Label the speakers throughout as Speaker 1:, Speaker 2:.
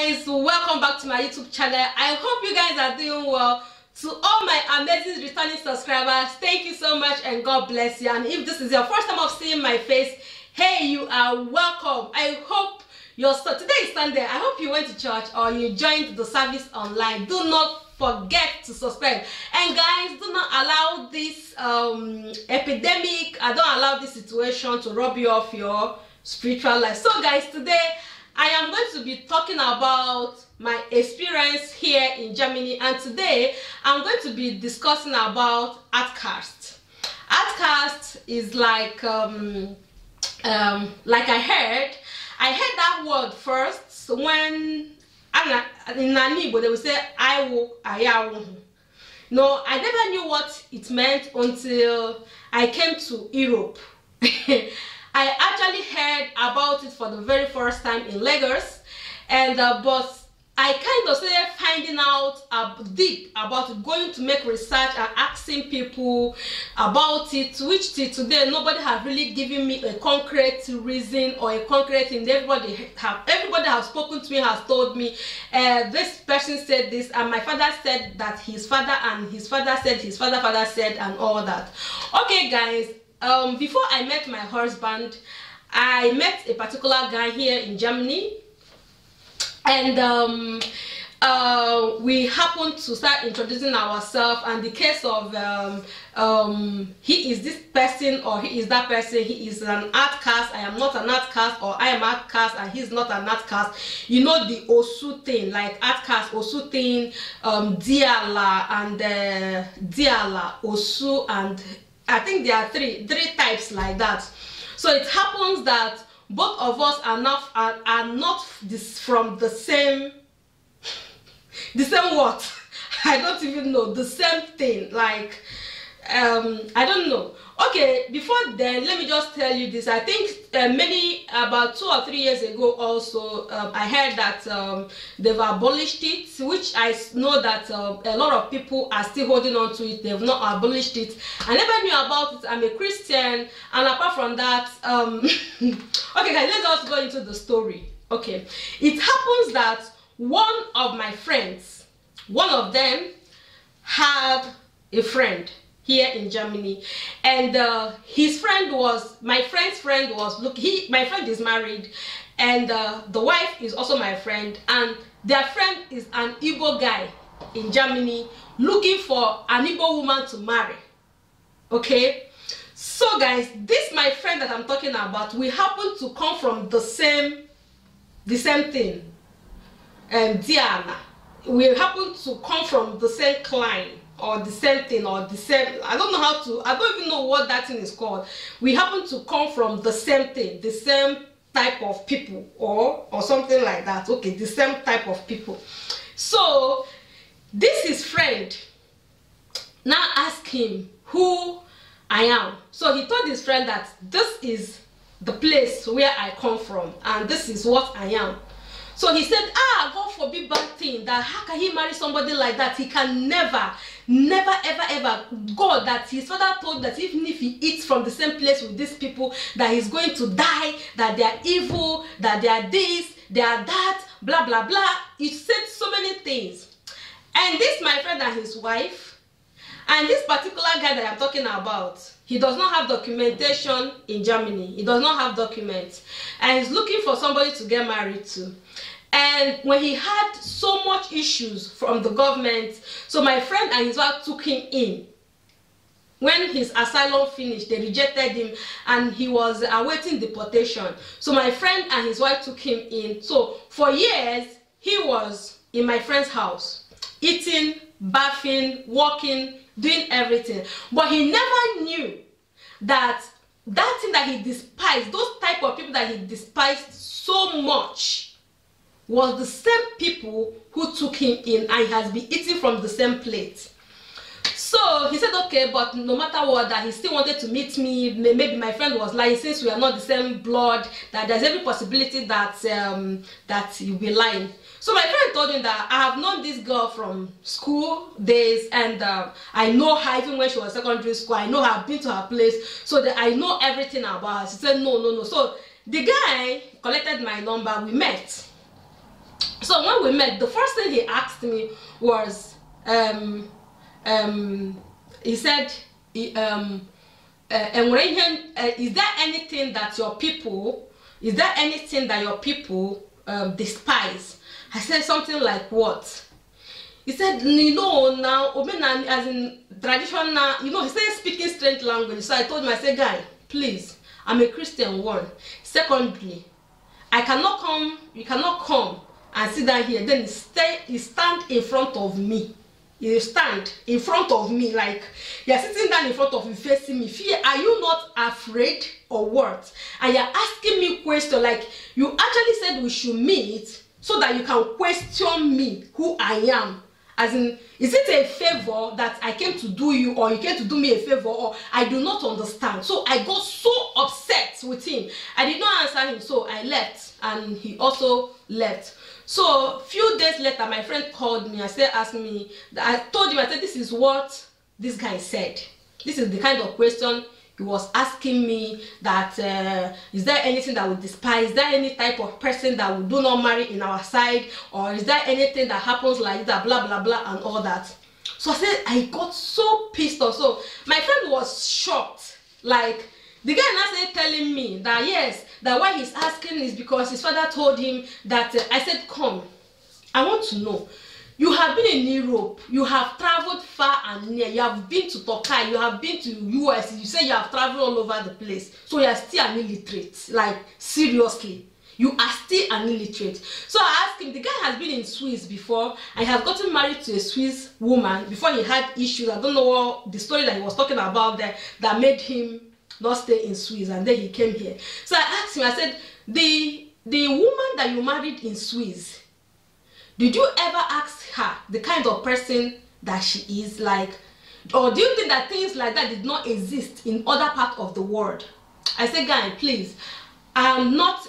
Speaker 1: guys, welcome back to my YouTube channel. I hope you guys are doing well. To all my amazing returning subscribers, thank you so much and God bless you. And if this is your first time of seeing my face, hey, you are welcome. I hope today is Sunday. I hope you went to church or you joined the service online. Do not forget to subscribe. And guys, do not allow this epidemic, don't allow this situation to rob you of your spiritual life. So guys, today I am going to be talking about my experience here in Germany, and today I'm going to be discussing about Outcast. Outcast is like I heard that word first when in Igbo they would say ayawu. No, I never knew what it meant until I came to Europe. I actually heard about it for the very first time in Lagos, and but I kind of started finding out deep about it, going to make research and asking people about it, which till today nobody has really given me a concrete reason or a concrete thing. Everybody has spoken to me has told me this person said this, and my father said that his father, and his father said his father said, and all that. Okay guys, before I met my husband, I met a particular guy here in Germany, and we happened to start introducing ourselves. And the case of he is this person or he is that person. He is an outcast, I am not an outcast, or I am outcast and he's not an outcast. You know, the Osu thing, like outcast, Osu thing, Diala and Diala, Osu, and I think there are three types like that. So it happens that both of us are not from the same what? I don't even know, the same thing, like I don't know. Okay, before then, let me just tell you this. I think about 2 or 3 years ago also, I heard that they've abolished it, which I know that a lot of people are still holding on to it. They've not abolished it. I never knew about it. I'm a Christian, and apart from that, okay guys, let's just go into the story. Okay, it happens that one of my friends, one of them had a friend here in Germany, and his friend was, my friend's friend was, look, my friend is married, and the wife is also my friend, and their friend is an Igbo guy in Germany looking for an Igbo woman to marry. Okay, so guys, this my friend that I'm talking about, we happen to come from the same thing, and Diana, we happen to come from the same client, or the same thing, or the same, I don't even know what that thing is called. We happen to come from the same thing, the same type of people, or something like that. Okay, the same type of people. So this is friend now ask him who I am. So he told his friend that this is the place where I come from, and this is what I am. So he said, God forbid bad thing, that how can he marry somebody like that? He can never ever. God, that his father told that even if he eats from the same place with these people, that he's going to die, that they are evil, that they are this, they are that, blah blah blah. He said so many things. And this my friend and his wife, and this particular guy that I'm talking about, he does not have documentation in Germany. He does not have documents, and he's looking for somebody to get married to. And when he had so much issues from the government, so my friend and his wife took him in. When his asylum finished, they rejected him, and he was awaiting deportation. So my friend and his wife took him in. So for years, he was in my friend's house, eating, bathing, walking, doing everything. But he never knew that that thing that he despised, those type of people that he despised so much, was the same people who took him in, and he has been eating from the same plate. So he said, okay, but no matter what, that he still wanted to meet me. Maybe my friend was lying, since we are not the same blood, that there's every possibility that that he'll be lying. So my friend told him that I have known this girl from school days, and I know her even when she was secondary school. I know her, I've been to her place, so that I know everything about her. She said, no. So the guy collected my number, we met. So when when we met, the first thing he asked me was, he said, is there anything that your people, despise? I said something like, what? He said, now, as in traditional, he started speaking strange language. So I told him, I said, guy, please, I'm a Christian, one. Secondly, you cannot come and sit down here. Then you stand in front of me. You stand in front of me, like you're sitting down in front of me, facing me. Fear, are you not afraid or what? And you're asking me questions like you actually said we should meet so that you can question me who I am. As in, is it a favor that I came to do you, or you came to do me a favor, or I do not understand? So I got so upset with him. I did not answer him, so I left, and he also left. So few days later, my friend called me and asked me, I told him, I said, this is what this guy said. This is the kind of question he was asking me, that is there anything that we despise? Is there any type of person that we do not marry in our side? Or is there anything that happens like that, blah, blah, blah, and all that? So I said, I got so pissed off. So my friend was shocked. Like, the guy now started telling me that yes, that why he's asking is because his father told him that, I said, come, I want to know. You have been in Europe, you have traveled far and near, you have been to Turkey, you have been to US, you say you have traveled all over the place, so you are still an illiterate. Like, seriously, you are still an illiterate. So I asked him, the guy has been in Swiss before, and he has gotten married to a Swiss woman before he had issues. I don't know what the story that he was talking about there that made him not stay in Swiss, and then he came here. So I asked him, I said, the woman that you married in Swiss, did you ever ask her the kind of person that she is like, or do you think that things like that did not exist in other parts of the world? I said, guy, please, I'm not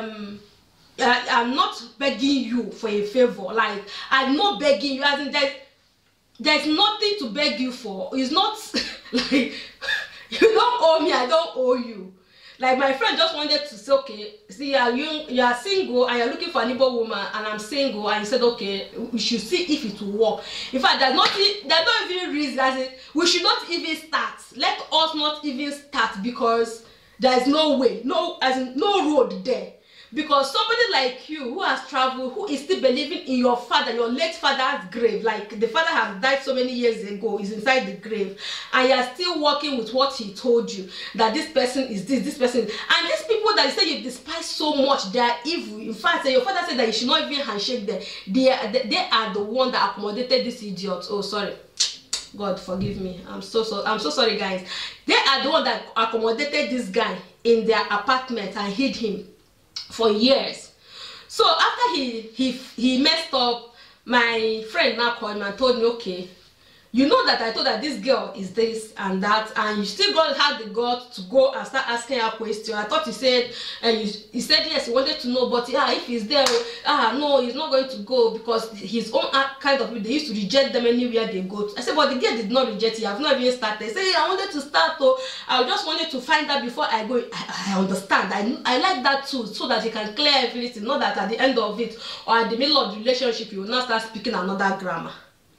Speaker 1: begging you for a favor. Like, I'm not begging you. As in, there's nothing to beg you for. It's not like you don't owe me, I don't owe you. Like, my friend just wanted to say, okay, see, you are single and you're looking for an Igbo woman, and I'm single, and he said, okay, we should see if it will work. In fact, there's not even reason, as in, we should not even start. Let us not even start, because there's no way, no, as in, no road there. Because somebody like you who has traveled, who is still believing in your father, your late father's grave, like the father has died so many years ago, is inside the grave, and you are still working with what he told you, that this person is this person is. And these people that you say you despise so much, they are evil. In fact, your father said that you should not even handshake them. They are the one that accommodated this idiot. Oh, sorry. God forgive me. I'm so sorry, guys. They are the one that accommodated this guy in their apartment and hid him for years. So after he messed up, my friend now called me and told me, okay, you know that I thought that this girl is this and that, and you still had the gut to go and start asking her questions. I thought you said, and he said yes, he wanted to know, but yeah, if he's there, no, he's not going to go, because his own kind of, they used to reject them anywhere they go to. I said, but the girl did not reject you, I have not even started. He said, I wanted to start, though, I just wanted to find out before I go. I understand, I like that too, so that you can clear everything, not that at the end of it, or at the middle of the relationship, you will not start speaking another grammar.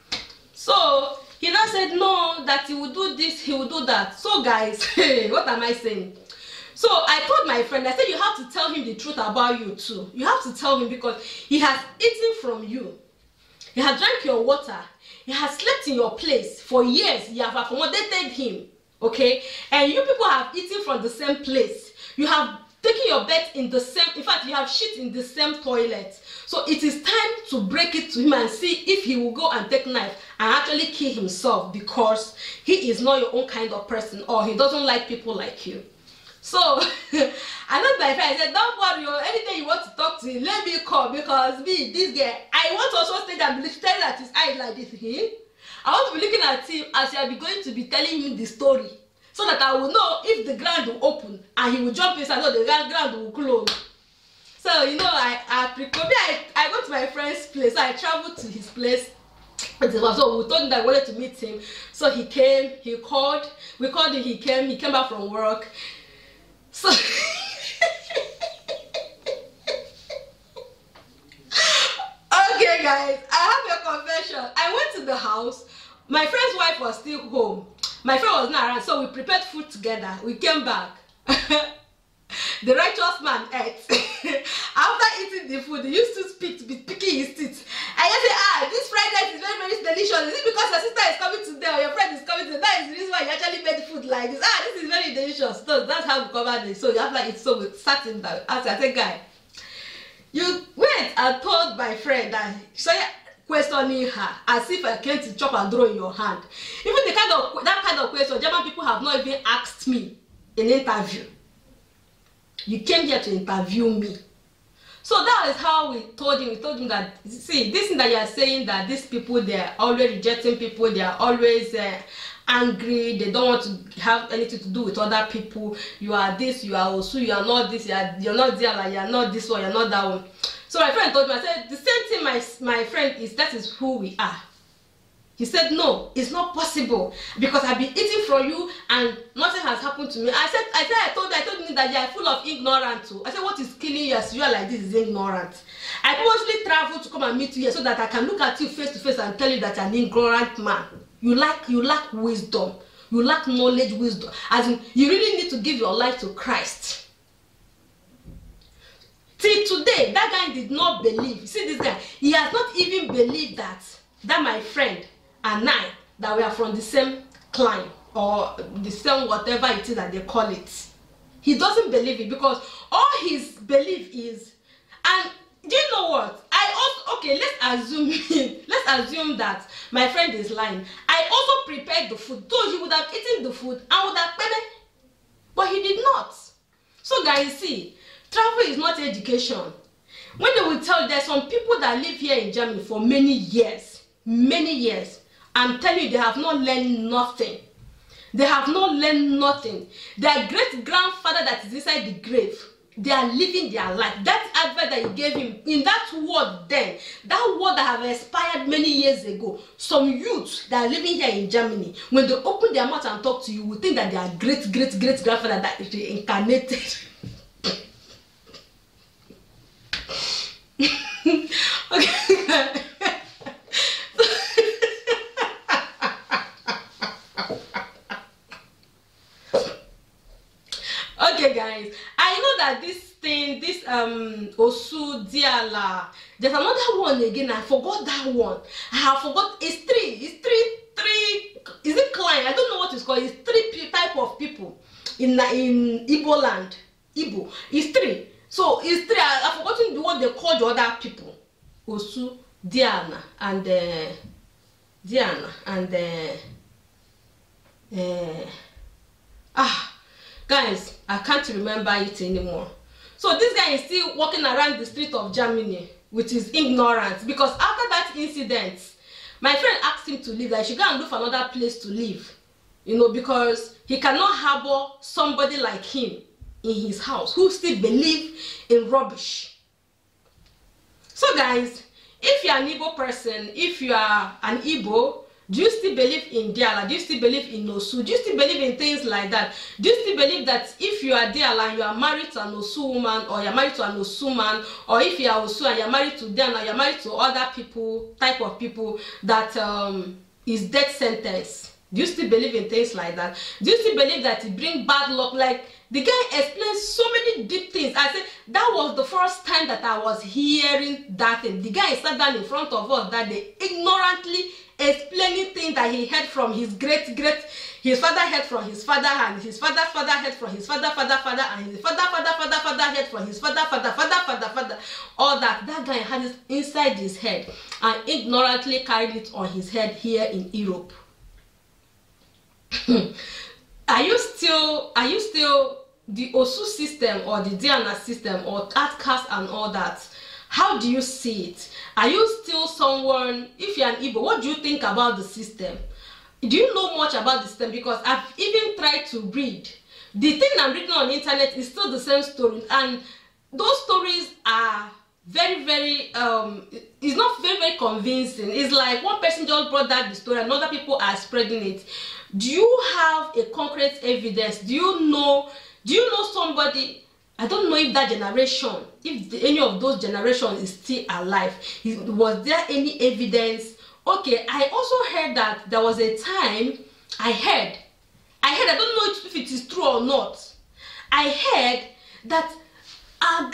Speaker 1: So he now said no, that he will do this, he will do that. So guys, what am I saying? So I told my friend, I said, you have to tell him the truth about you too. You have to tell him, because he has eaten from you, he has drank your water, he has slept in your place for years. You have accommodated him, okay? And you people have eaten from the same place. You have taken your bed in the same, in fact, you have shit in the same toilet. So it is time to break it to him and see if he will go and take knife and actually kill himself, because he is not your own kind of person, or he doesn't like people like you. So I looked my friend, I said, don't worry, anything you want to talk to him, let me call, because me, this guy, I want to also stay there and be staring at his eyes like this. I want to be looking at him as I be going to be telling him the story, so that I will know if the ground will open and he will jump inside, or the ground will close. So, you know, I go to my friend's place. So I traveled to his place. So we told him that I wanted to meet him. So he came, we called him, he came back from work. So okay guys, I have a confession. I went to the house. My friend's wife was still home. My friend was not around, so we prepared food together. We came back. The righteous man ate. After eating the food, he used to speak, to be picking his teeth. I just say, this fried rice is very, very delicious. Is it because your sister is coming today or your friend is coming today? That is the reason why you actually made food like this. This is very delicious. So that's how we covered it. So you have like it's so certain that I said, guy, you went and told my friend that so questioning her as if I came to chop and throw in your hand. Even that kind of question, German people have not even asked me in an interview. You came here to interview me. So that is how we told him. We told him that, see, this thing that you are saying, that these people, they are always rejecting people, they are always angry, they don't want to have anything to do with other people. You are this, you are also, you are not this, you're not there, like, you are not this one, you're not that one. So my friend told me, I said, the same thing my friend is, that is who we are. He said, no, it's not possible because I've been eating from you and nothing has happened to me. I told him that you are full of ignorance too. I said, what is killing you as you are like this is ignorant. I purposely traveled to come and meet you here so that I can look at you face to face and tell you that you're an ignorant man. You lack wisdom. You lack knowledge, wisdom. As in, you really need to give your life to Christ. Till today, that guy did not believe. See this guy, he has not even believed that my friend and I, that we are from the same clan or the same whatever it is that they call it. He doesn't believe it because all his belief is, and do you know what? Okay, let's assume that my friend is lying. I also prepared the food, so he would have eaten the food and would have paid it, but he did not. So guys, see, travel is not education. When they will tell you, there's some people that live here in Germany for many years, I'm telling you, they have not learned nothing. They have not learned nothing. Their great-grandfather that is inside the grave, they are living their life. That advice that you gave him, in that word then, that word that have expired many years ago, some youths that are living here in Germany, when they open their mouth and talk to you, will think that they are great-grandfather that is reincarnated. Okay. Okay guys, I know that this thing, this Osu Diala, there's another one again. I forgot that one. I have forgot. It's three. Is it client? I don't know what it's called. It's three type of people in Igbo land. Igbo. It's three. So it's three. I've forgotten what they call the other people. Osu Diana and guys, I can't remember it anymore. So this guy is still walking around the street of Germany with his ignorance, because after that incident, my friend asked him to leave, that he should go and look for another place to live, you know, because he cannot harbor somebody like him in his house who still believe in rubbish. So guys, if you are an Igbo person, if you are an Igbo, do you still believe in Diala? Do you still believe in Osu? Do you still believe in things like that? Do you still believe that if you are Diala and you are married to an Osu woman, or you are married to an Osu man, or if you are Osu and you are married to Diana, you are married to other people, type of people, that is death sentence? Do you still believe in things like that? Do you still believe that it brings bad luck? Like, the guy explains so many deep things. I said, that was the first time that I was hearing that thing. The guy sat down in front of us that day, ignorantly explaining things that he heard from his his father heard from his father, and his father heard from his father, and his father heard from his father, all that. That guy had it inside his head and ignorantly carried it on his head here in Europe. Are you still the Osu system or the Diana system or outcast and all that? How do you see it? Are you still someone, if you're an Igbo, what do you think about the system? Do you know much about the system? Because I've even tried to read. The thing I'm reading on the internet is still the same story, and those stories are very, very it's not very, very convincing. It's like one person just brought that the story and other people are spreading it. Do you have a concrete evidence? Do you know somebody? I don't know if that generation, if any of those generations is still alive. Was there any evidence? Okay, I also heard that there was a time I don't know if it is true or not. I heard that our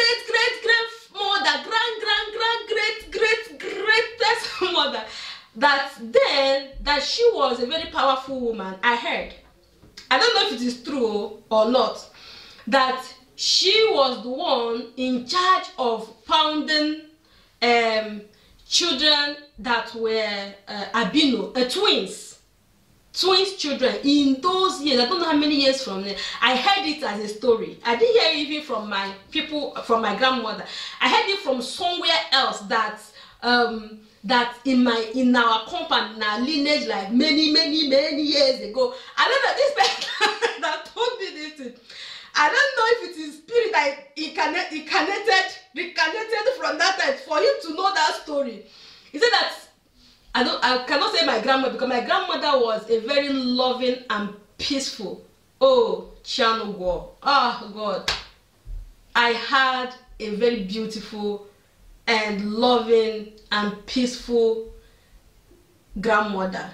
Speaker 1: greatest mother, that she was a very powerful woman. I heard. I don't know if it is true or not. That she was the one in charge of founding children that were albino, twins children in those years. I don't know how many years from there. I heard it as a story. I didn't hear it even from my people, from my grandmother. I heard it from somewhere else that that in our company, in our lineage, like many years ago. I don't know, this person that told me this thing, I don't know if it is spirit that reincarnated from that time for him to know that story. He said that I cannot say my grandmother, because my grandmother was a very loving and peaceful. Oh, Chianugo. Oh God. I had a very beautiful and loving and peaceful grandmother.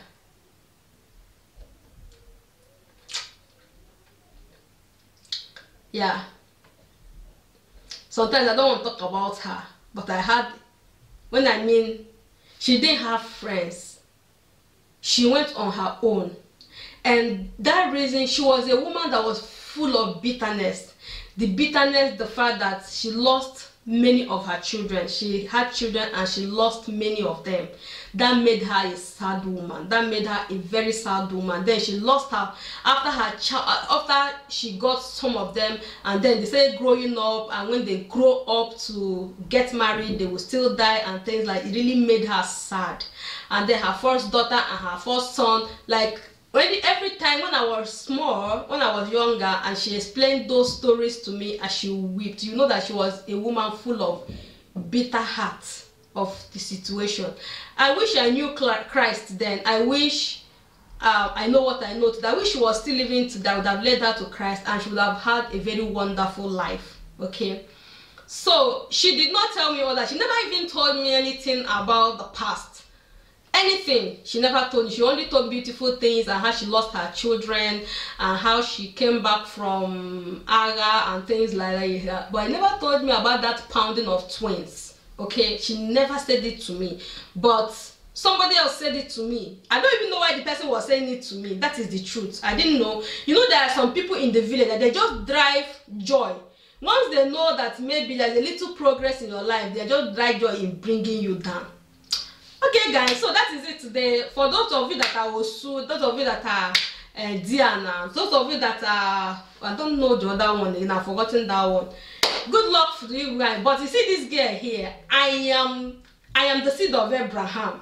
Speaker 1: Yeah. Sometimes I don't want to talk about her, but I had, when I mean, she didn't have friends. She went on her own. And that reason, she was a woman that was full of bitterness. The bitterness, the fact that she lost many of her children. She had children and she lost many of them. That made her a sad woman. That made her a very sad woman. Then she lost her after she got some of them, and then they started growing up, and when they grow up to get married, they will still die and things like. It really made her sad. And then her first daughter and her first son, like every time when I was small, when I was younger, and she explained those stories to me as she wept, you know that she was a woman full of bitter heart of the situation. I wish I knew Christ then. I wish I know what I know today. I wish she was still living today. I would have led her to Christ and she would have had a very wonderful life. Okay, so she did not tell me all that. She never even told me anything about the past. Anything, she never told me. She only told beautiful things and how she lost her children and how she came back from Aga and things like that. But I never told me about that pounding of twins. Okay, she never said it to me, but somebody else said it to me. I don't even know why the person was saying it to me. That is the truth. I didn't know. You know, there are some people in the village that they just drive joy. Once they know that maybe there's a little progress in your life, they just drive joy in bringing you down. Okay guys, so that is it today. For those of you that are Osu, those of you that are Diana, those of you that are, I don't know the other one again, I've forgotten that one. Good luck for you guys. But you see this girl here, I am the seed of Abraham.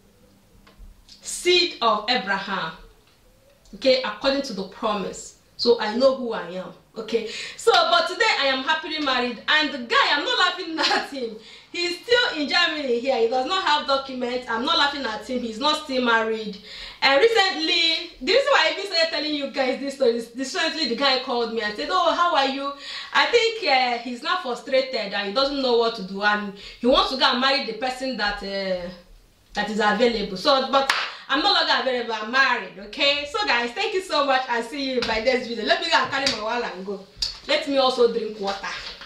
Speaker 1: Seed of Abraham. Okay, according to the promise. So I know who I am. Okay, so but today I am happily married, and the guy, I'm not laughing at him. He's still in Germany here. He does not have documents. I'm not laughing at him. He's not still married. And recently, the reason why I even started telling you guys this story is recently the guy called me and said, "Oh, how are you?" I think he's not frustrated and he doesn't know what to do, and he wants to go and marry the person that that is available. So, but I'm no longer available. I'm married. Okay. So, guys, thank you so much. I'll see you by this video. Let me go and carry my wallet and go. Let me also drink water.